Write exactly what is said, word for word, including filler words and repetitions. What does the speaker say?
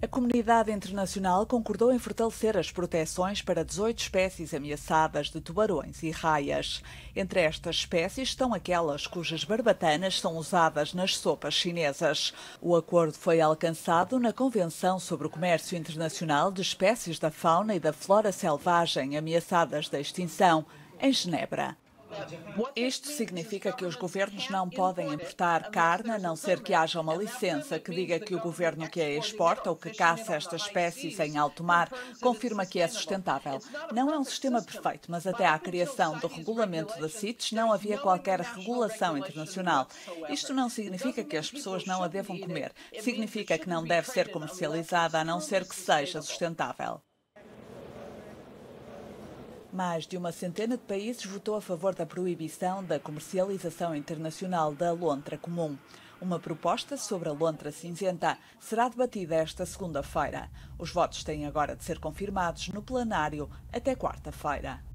A comunidade internacional concordou em fortalecer as proteções para dezoito espécies ameaçadas de tubarões e raias. Entre estas espécies estão aquelas cujas barbatanas são usadas nas sopas chinesas. O acordo foi alcançado na Convenção sobre o Comércio Internacional de Espécies da Fauna e da Flora Selvagem ameaçadas de extinção, em Genebra. Isto significa que os governos não podem importar carne, a não ser que haja uma licença que diga que o governo que a exporta ou que caça estas espécies em alto mar confirma que é sustentável. Não é um sistema perfeito, mas até à criação do regulamento da CITES não havia qualquer regulação internacional. Isto não significa que as pessoas não a devam comer. Significa que não deve ser comercializada a não ser que seja sustentável. Mais de uma centena de países votou a favor da proibição da comercialização internacional da lontra comum. Uma proposta sobre a lontra cinzenta será debatida esta segunda-feira. Os votos têm agora de ser confirmados no plenário até quarta-feira.